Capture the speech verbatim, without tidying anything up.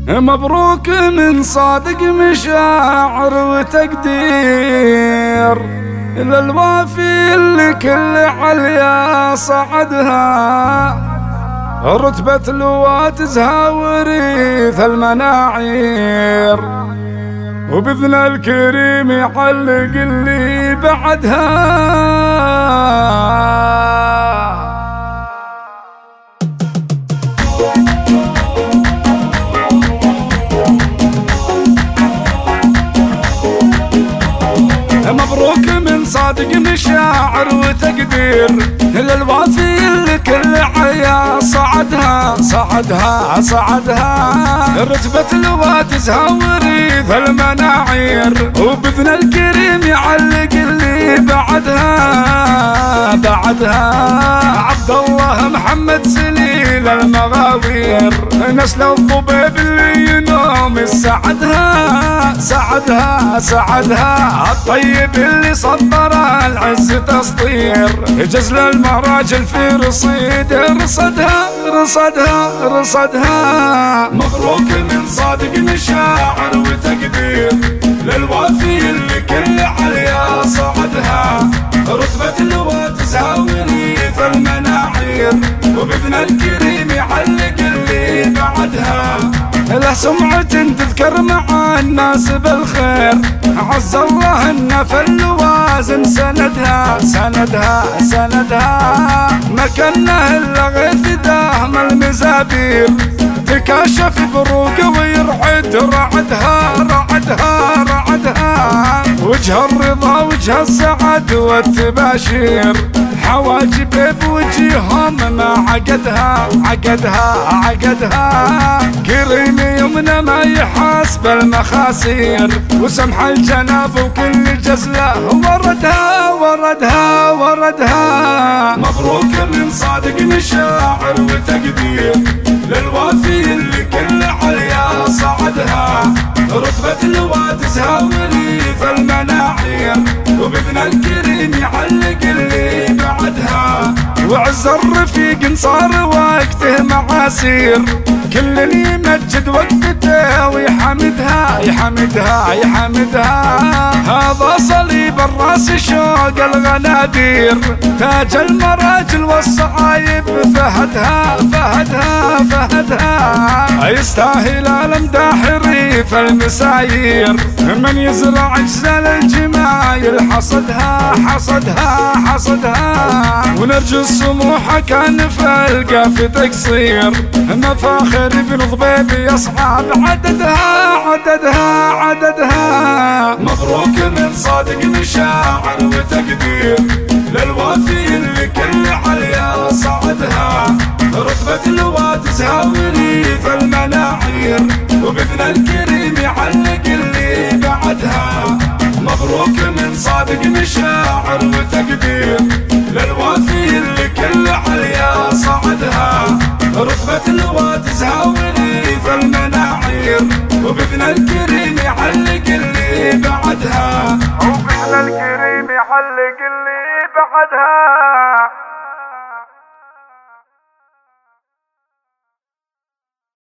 مبروك من صادق مشاعر وتقدير للوافي اللي كل عليا صعدها، رتبة لواء تزهى وريث المناعير، وبإذن الكريم يعلق اللي بعدها. مبروك من صادق مشاعر وتقدير للوافي اللي كل عيا صعدها صعدها صعدها، رتبة لواء تزهى وريث المناعير، وبإذن الكريم يعلق اللي بعدها بعدها. عبد الله محمد سليل المغاوير، نسل الضبيب اللي ينوم سعدها سعدها سعدها، الطيب اللي صدر العز تسطير، جزل المراجل في رصيد رصدها رصدها رصدها. مبروك من صادق مشاعر وتقدير للوافي اللي كل عليا صعدها، رتبة لواء تزهى وريث المناعير، وبإذن الكريم يعلق اللي بعدها. له سمعة تذكر مع الناس بالخير، عز الله ان في اللوازم سندها سندها سندها، مكانه الا غيث داهم المزابير، تكاشف بروق ويرعد رعدها رعدها رعدها، وجه الرضا وجه السعد والتباشير، حواجب بوجيههم ما عقدها عقدها عقدها، كريم يمنى ما يحاسب المخاسير، وسمح الجناب وكل جزله وردها وردها وردها. مبروك من صادق مشاعر وتقدير للوافي اللي كل عليا صعدها، رتبة لواء تزهى وريث المناعير، وبإذن الكريم يعلق اللي بعدها. وعز الرفيق صار وقته معاسير، كل يمجد وقفته ويحمدها يحمدها يحمدها، هذا صليب الراس شوق الغنادير، تاج المراجل والصعايب فهدها فهدها فهدها، يستاهل الامداح ريف المساير، من يزرع جزل الجمايل حصدها حصدها حصدها، ونرجو السموح كان في القاف تقصير، مفاخر ابن ضبيب يصعب عددها عددها عددها. مبروك من صادق مشاعر وتقدير للوافي اللي كل عليا صعدها، رتبة لواء تزهى وريث المناعير، وبإذن الكريم يعلق اللي بعدها. مبروك من صادق مشاعر وتقدير للوافي اللي كل عليا صعدها، رتبة لواء تزهى وريث المناعير، وبإذن الكريم يعلق اللي بعدها، وبإذن الكريم يعلق اللي بعدها.